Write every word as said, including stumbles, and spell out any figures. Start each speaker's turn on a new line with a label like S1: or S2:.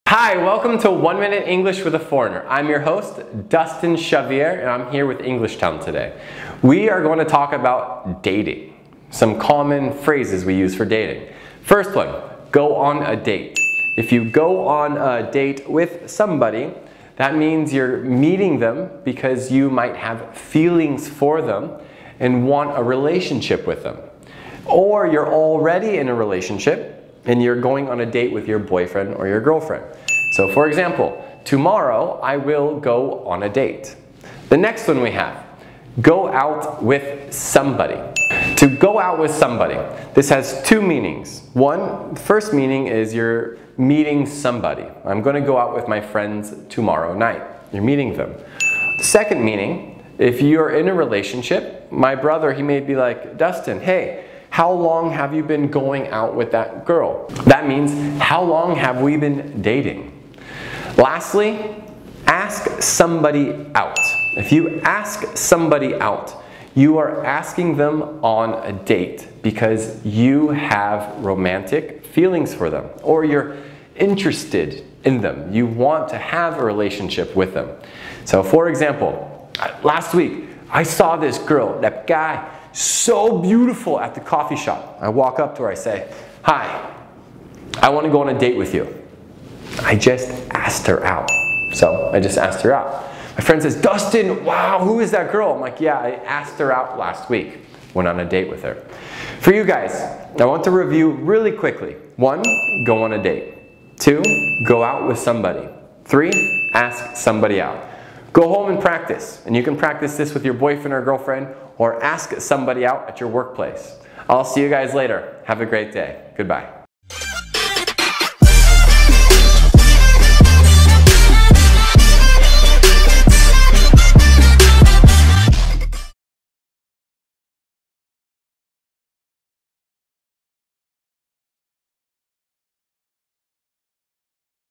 S1: Hi, welcome to One Minute English with a Foreigner. I'm your host, Dustin Xavier, and I'm here with Englishtown today. We are going to talk about dating, some common phrases we use for dating. First one, go on a date. If you go on a date with somebody, that means you're meeting them because you might have feelings for them and want a relationship with them. Or you're already in a relationship and you're going on a date with your boyfriend or your girlfriend. So for example, tomorrow I will go on a date. The next one we have, go out with somebody. To go out with somebody, this has two meanings. One, the first meaning is you're meeting somebody. I'm going to go out with my friends tomorrow night. You're meeting them. The second meaning, if you're in a relationship, my brother, he may be like, Dustin, hey, how long have you been going out with that girl? That means, how long have we been dating? Lastly, ask somebody out. If you ask somebody out, you are asking them on a date because you have romantic feelings for them, or you're interested in them. You want to have a relationship with them. So for example, last week, I saw this girl, that guy, so beautiful at the coffee shop. I walk up to her, I say, hi, I want to go on a date with you. I just asked her out. So I just asked her out. My friend says, Dustin, wow, who is that girl? I'm like, yeah, I asked her out last week. Went on a date with her. For you guys, I want to review really quickly. One, go on a date. Two, go out with somebody. Three, ask somebody out. Go home and practice, and you can practice this with your boyfriend or girlfriend, or ask somebody out at your workplace. I'll see you guys later. Have a great day. Goodbye.